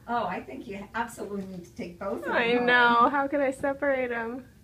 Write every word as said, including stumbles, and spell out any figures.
Oh, I think you absolutely need to take both of them I home. know. How could I separate them?